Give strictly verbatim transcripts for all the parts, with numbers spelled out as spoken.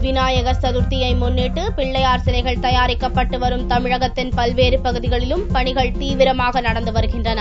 விநாயகர் சதுர்த்தியை முன்னிட்டு பிள்ளையார் சிலைகள் தயாரிக்கப்பட்டு வரும் தமிழகத்தின் பல்வேறு பகுதிகளிலும் பணிகள் தீவிரமாக நடந்து வருகின்றன.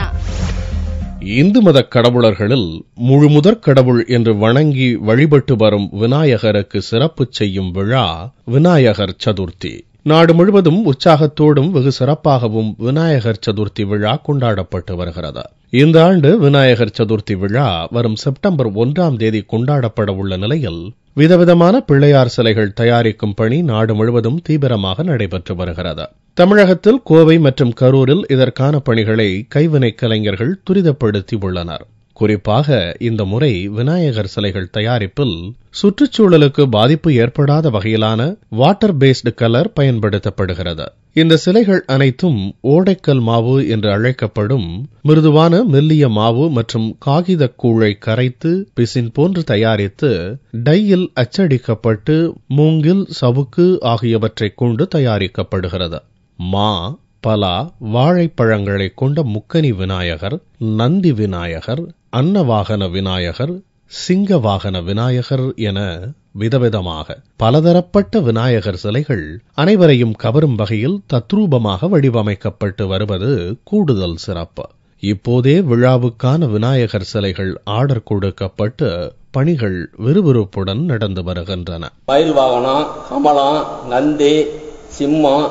இந்து மத கடவுளர்களில் முழுமுதற் கடவுள் என்று வணங்கி வழிபட்டு வரும் விநாயகருக்கு சிறப்பு செய்யும் விழா விநாயகர் சதுர்த்தி. நாடு முழுவதும் உற்சாகத்தோடும் வெகு சிறப்பாகவும் விநாயகர் சதுர்த்தி விழா கொண்டாடப்பட்டு வருகிறது. இந்த ஆண்டு விநாயகர் சதுர்த்தி விழா வரும் செப்டம்பர் ஒன்றாம் தேதி கொண்டாடப்பட உள்ள நிலையில் விதவிதமான பிள்ளையார் சிலைகள் தயாரிக்கும் பணி நாடு முழுவதும் தீவிரமாக நடைபெற்று வருகிறது. தமிழகத்தில் கோவை மற்றும் கரூரில் இதற்கான பணிகளை கைவினைக் கலைஞர்கள் துரிதப்படுத்தி உள்ளனர். குறிப்பாக இந்த முறை விநாயகர் சிலைகள் தயாரிப்பில் சுற்றுச்சூழலுக்கு பாதிப்பு ஏற்படாத வகையிலான வாட்டர் பேஸ்டு கலர் பயன்படுத்தப்படுகிறது. இந்த சிலைகள் அனைத்தும் ஓடைக்கல் மாவு என்று அழைக்கப்படும் மிருதுவான மெல்லிய மாவு மற்றும் காகித கூழை கரைத்து பிசின் போன்று தயாரித்து டையில் அச்சடிக்கப்பட்டு மூங்கில், சவுக்கு ஆகியவற்றை கொண்டு தயாரிக்கப்படுகிறது. மா, பலா, வாழைப்பழங்களை கொண்ட முக்கனி விநாயகர், நந்தி விநாயகர், அன்னவாகன விநாயகர், சிங்க வாகன விநாயகர் என விதவிதமாக பலதரப்பட்ட விநாயகர் சிலைகள் அனைவரையும் கவரும் வகையில் தத்ரூபமாக வடிவமைக்கப்பட்டு வருவது கூடுதல் சிறப்பு. இப்போதே விழாவுக்கான விநாயகர் சிலைகள் ஆர்டர் கொடுக்கப்பட்டு பணிகள் விறுவிறுப்புடன் நடந்து வருகின்றன. மயில் வாகனம், கமலம், நந்தி, சிம்மம்,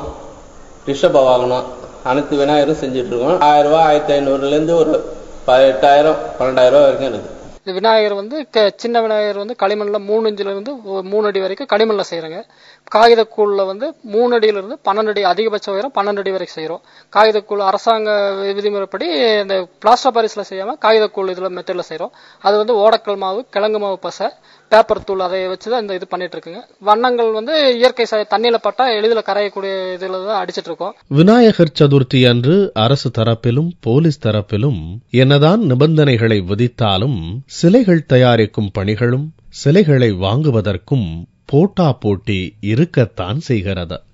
ரிஷப வாகனம் அனைத்து விநாயகரும் செஞ்சுட்டு இருக்கோம். ஆயிரம் ரூபாய் ஆயிரத்தி ஐநூறுல இருந்து ஒரு எட்டாயிரம் பன்னெண்டாயிரம் ரூபாய் வரைக்கும் இருக்கு. இந்த விநாயகர் வந்து சின்ன விநாயகர் வந்து களிமண்ல மூணு இன்ச்சுல இருந்து மூணு அடி வரைக்கும் களிமண்ல செய்யறோங்க. காகித கூழ்ல வந்து மூணு அடியில இருந்து பன்னெண்டு அடி அதிகபட்ச உயரம் பன்னெண்டு அடி வரைக்கும் செய்யறோம். காகித கூழ் அரசாங்க விதிமுறைப்படி இந்த பிளாஸ்டர் பாரிஸ்ல செய்யாம காகித கூழ் இதுல மெத்தட்ல செய்யறோம். அது வந்து ஓடக்கல் மாவு, கிழங்கு மாவு பசை, பேப்பர் தூள் அதை வச்சுதான் இந்த இது பண்ணிட்டு இருக்குங்க. வண்ணங்கள் வந்து இயற்கை தண்ணியில பட்டா எளிதில் கரையக்கூடிய இதுல தான் அடிச்சிட்டு இருக்கோம். விநாயகர் சதுர்த்தி அன்று அரசு தரப்பிலும் போலீஸ் தரப்பிலும் என்னதான் நிபந்தனைகளை விதித்தாலும் சிலைகள் தயாரிக்கும் பணிகளும் சிலைகளை வாங்குவதற்கும் போட்டா போட்டி இருக்கத்தான் செய்கிறது.